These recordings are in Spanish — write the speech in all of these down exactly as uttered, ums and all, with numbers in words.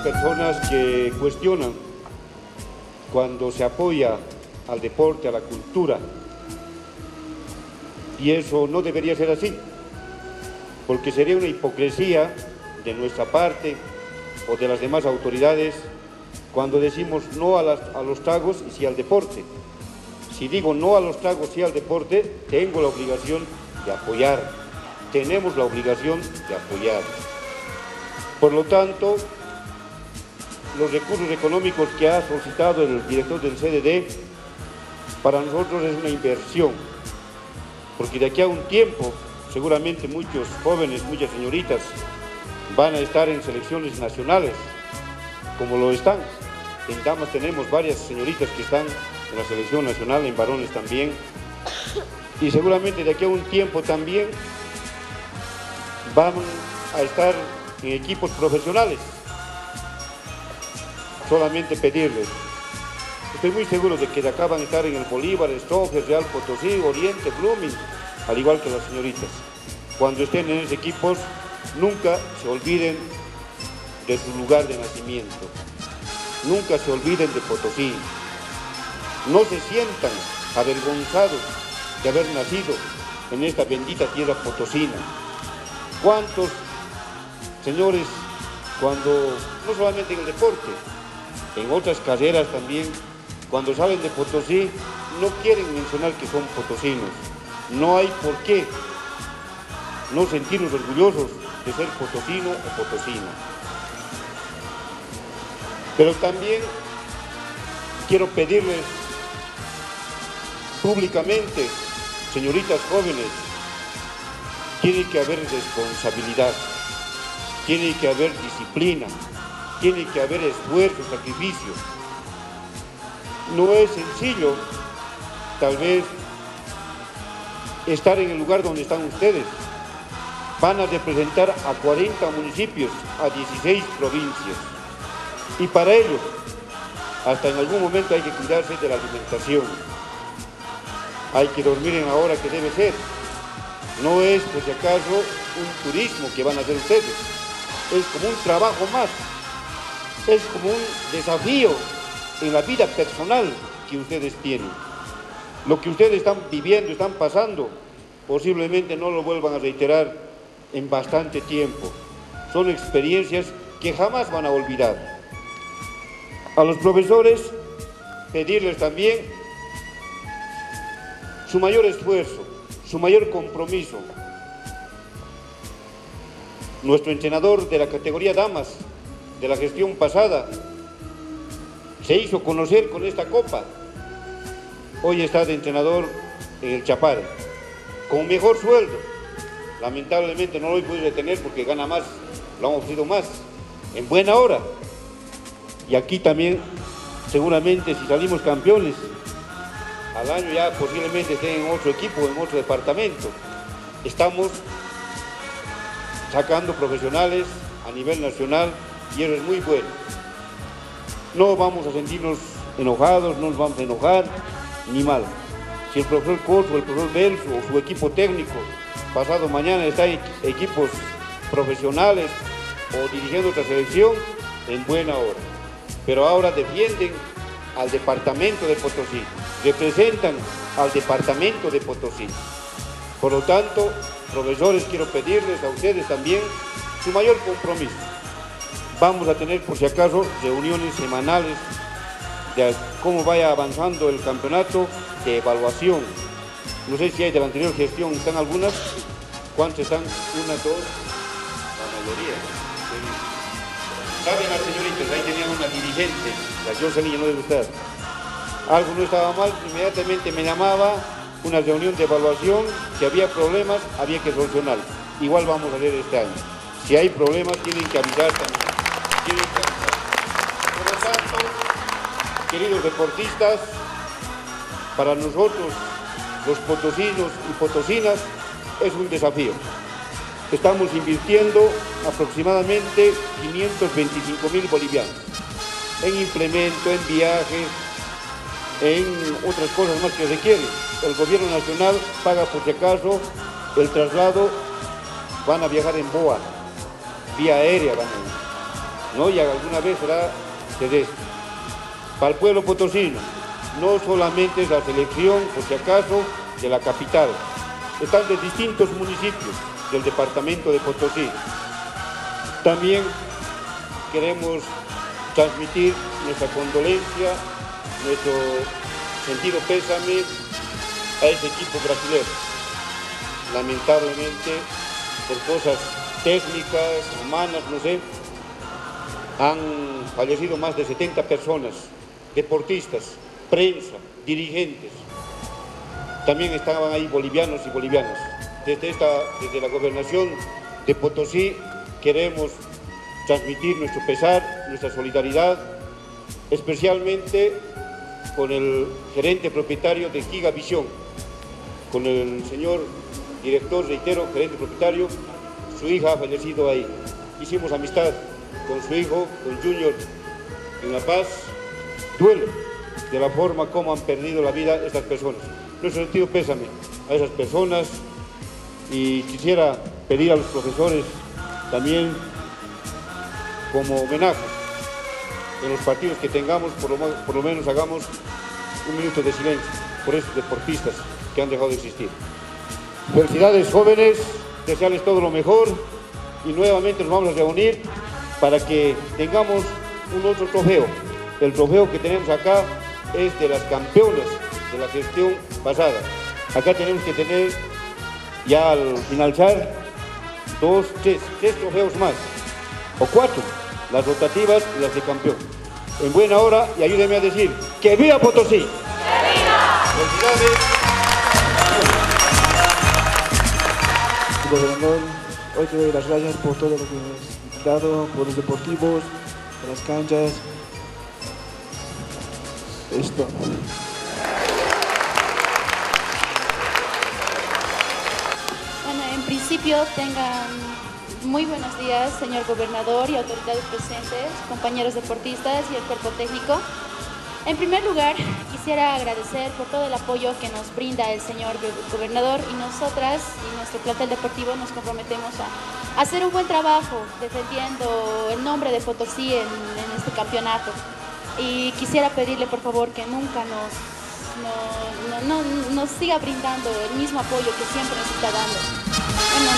personas que cuestionan cuando se apoya al deporte, a la cultura, y eso no debería ser así, porque sería una hipocresía de nuestra parte o de las demás autoridades cuando decimos no a, las, a los tragos y sí al deporte. Si digo no a los tragos y sí al deporte, tengo la obligación de apoyar, tenemos la obligación de apoyar. Por lo tanto, los recursos económicos que ha solicitado el director del C D D, para nosotros es una inversión, porque de aquí a un tiempo, seguramente muchos jóvenes, muchas señoritas, van a estar en selecciones nacionales, como lo están. En damas tenemos varias señoritas que están en la selección nacional, en varones también, y seguramente de aquí a un tiempo también van a estar en equipos profesionales. Solamente pedirles, estoy muy seguro de que de acá van a estar en el Bolívar, Strongest, Real Potosí, Oriente, Blooming, al igual que las señoritas. Cuando estén en esos equipos, nunca se olviden de su lugar de nacimiento, nunca se olviden de Potosí, no se sientan avergonzados de haber nacido en esta bendita tierra potosina. ¿Cuántos señores, cuando, no solamente en el deporte, en otras carreras también, cuando salen de Potosí, no quieren mencionar que son potosinos? No hay por qué no sentirnos orgullosos de ser potosino o potosina. Pero también quiero pedirles públicamente, señoritas jóvenes, tiene que haber responsabilidad, tiene que haber disciplina, tiene que haber esfuerzo, sacrificio. No es sencillo, tal vez, estar en el lugar donde están ustedes. Van a representar a cuarenta municipios, a dieciséis provincias. Y para ello, hasta en algún momento hay que cuidarse de la alimentación. Hay que dormir en la hora que debe ser. No es, por si acaso, un turismo que van a hacer ustedes. Es como un trabajo más. Es como un desafío en la vida personal que ustedes tienen. Lo que ustedes están viviendo, están pasando, posiblemente no lo vuelvan a reiterar en bastante tiempo. Son experiencias que jamás van a olvidar. A los profesores, pedirles también su mayor esfuerzo, su mayor compromiso. Nuestro entrenador de la categoría damas, de la gestión pasada, se hizo conocer con esta copa. Hoy está de entrenador en el Chapare, con mejor sueldo. Lamentablemente no lo he podido retener porque gana más, lo han ofrecido más, en buena hora. Y aquí también, seguramente, si salimos campeones, al año ya posiblemente estén en otro equipo, en otro departamento. Estamos sacando profesionales a nivel nacional y eso es muy bueno. No vamos a sentirnos enojados, no nos vamos a enojar, ni mal. Si el profesor Corso, el profesor Belso o su equipo técnico pasado mañana está en equipos profesionales o dirigiendo otra selección, en buena hora. Pero ahora defienden al departamento de Potosí, representan al departamento de Potosí. Por lo tanto, profesores, quiero pedirles a ustedes también su mayor compromiso. Vamos a tener, por si acaso, reuniones semanales de cómo vaya avanzando el campeonato, de evaluación. No sé si hay de la anterior gestión, ¿están algunas? ¿Cuántas están? Una, dos, la mayoría. Saben las señoritas, ahí tenían una dirigente, la Jocelyn, ya no debe estar. Algo no estaba mal, inmediatamente me llamaba, una reunión de evaluación, si había problemas, había que solucionar. Igual vamos a hacer este año. Si hay problemas, tienen que avisar también. Tienen que avisar. Por lo tanto, queridos deportistas, para nosotros, los potosinos y potosinas, es un desafío. Estamos invirtiendo aproximadamente quinientos veinticinco mil bolivianos en implemento, en viajes, en otras cosas más que requieren. El gobierno nacional paga, por si acaso, el traslado, van a viajar en B O A, vía aérea van a ir. ¿no? Y alguna vez será Cedesco. Para el pueblo potosino, no solamente es la selección, por si acaso, de la capital, están de distintos municipios del departamento de Potosí. También queremos transmitir nuestra condolencia, nuestro sentido pésame a ese equipo brasileño. Lamentablemente, por cosas técnicas, humanas, no sé, han fallecido más de setenta personas, deportistas, prensa, dirigentes. También estaban ahí bolivianos y bolivianas. Desde, esta, desde la gobernación de Potosí queremos transmitir nuestro pesar, nuestra solidaridad, especialmente con el gerente propietario de Gigavisión, con el señor director, reitero, gerente propietario. Su hija ha fallecido ahí. Hicimos amistad con su hijo, con Junior, en La Paz. Duele de la forma como han perdido la vida estas personas. Nuestro sentido pésame a esas personas, y quisiera pedir a los profesores también, como homenaje, en los partidos que tengamos, por lo, por lo menos hagamos un minuto de silencio por esos deportistas que han dejado de existir. Felicidades, jóvenes, desearles todo lo mejor, y nuevamente nos vamos a reunir para que tengamos un otro trofeo. El trofeo que tenemos acá es de las campeonas de la gestión pasada. Acá tenemos que tener, ya al finalizar, dos, tres, tres trofeos más, o cuatro, las rotativas y las de campeón. En buena hora, y ayúdenme a decir, ¡que viva Potosí! ¡Que viva! Felicidades. Gobernador, hoy te doy las gracias por todo lo que has dado, por los deportivos, por las canchas. Esto. Bueno, en principio tengan muy buenos días, señor gobernador y autoridades presentes, compañeros deportistas y el cuerpo técnico. En primer lugar, quisiera agradecer por todo el apoyo que nos brinda el señor gobernador, y nosotras y nuestro plantel deportivo nos comprometemos a hacer un buen trabajo defendiendo el nombre de Potosí en, en este campeonato. Y quisiera pedirle por favor que nunca nos, no, no, no, nos siga brindando el mismo apoyo que siempre nos está dando. Bueno,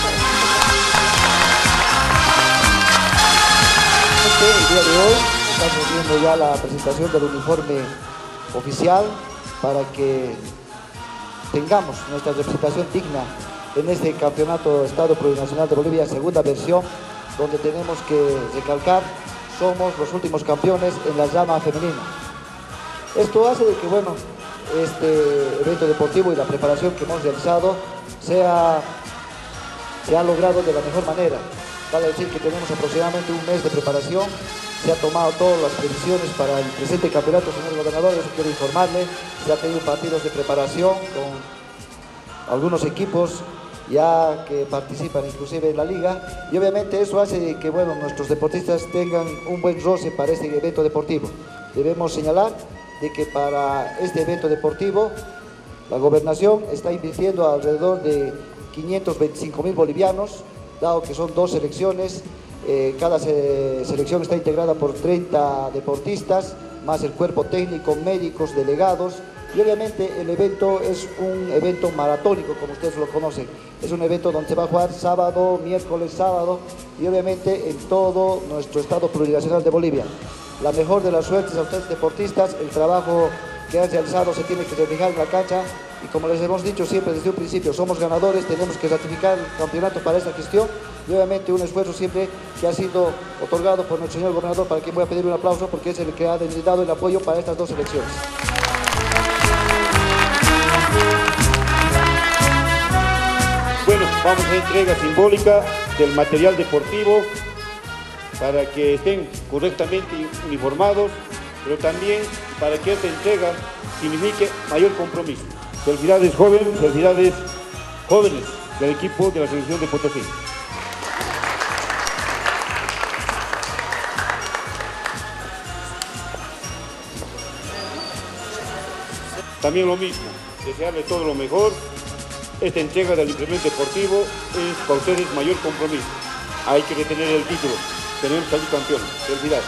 El día de hoy estamos viendo ya la presentación del uniforme oficial para que tengamos nuestra representación digna en este campeonato Estado Plurinacional de Bolivia, segunda versión, donde tenemos que recalcar: somos los últimos campeones en la rama femenina. Esto hace de que, bueno, este evento deportivo y la preparación que hemos realizado sea, se ha logrado de la mejor manera. Vale decir que tenemos aproximadamente un mes de preparación, se ha tomado todas las previsiones para el presente campeonato, señor gobernador, eso quiero informarle. Se ha tenido partidos de preparación con algunos equipos ya que participan inclusive en la liga, y obviamente eso hace que, bueno, nuestros deportistas tengan un buen roce para este evento deportivo. Debemos señalar de que para este evento deportivo la gobernación está invirtiendo alrededor de quinientos veinticinco mil bolivianos, dado que son dos selecciones. Eh, cada se selección está integrada por treinta deportistas, más el cuerpo técnico, médicos, delegados. Y obviamente el evento es un evento maratónico, como ustedes lo conocen. Es un evento donde se va a jugar sábado, miércoles, sábado, y obviamente en todo nuestro estado plurinacional de Bolivia. La mejor de las suertes a ustedes deportistas. El trabajo que han realizado se tiene que reflejar en la cancha, y como les hemos dicho siempre desde un principio, somos ganadores, tenemos que ratificar el campeonato para esta gestión, y obviamente un esfuerzo siempre que ha sido otorgado por nuestro señor gobernador, para quien voy a pedir un aplauso porque es el que ha dado el apoyo para estas dos elecciones. Bueno, vamos a entrega simbólica del material deportivo para que estén correctamente uniformados, pero también para que esta entrega signifique mayor compromiso. Felicidades, jóvenes, felicidades, jóvenes del equipo de la selección de Potosí. También lo mismo, desearles todo lo mejor. Esta entrega del implemento deportivo es para ustedes mayor compromiso. Hay que retener el título. tenemos que salir campeones. Felicidades.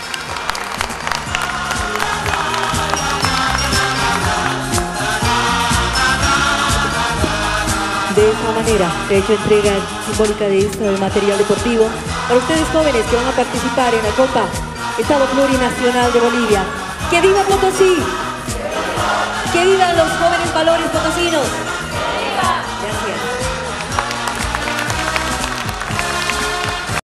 De esta manera se ha hecho entrega simbólica de este material deportivo para ustedes jóvenes que van a participar en la Copa Estado Plurinacional de Bolivia. ¡Que viva Potosí! ¡Que vivan los jóvenes valores potosinos! ¡Que viva! Gracias.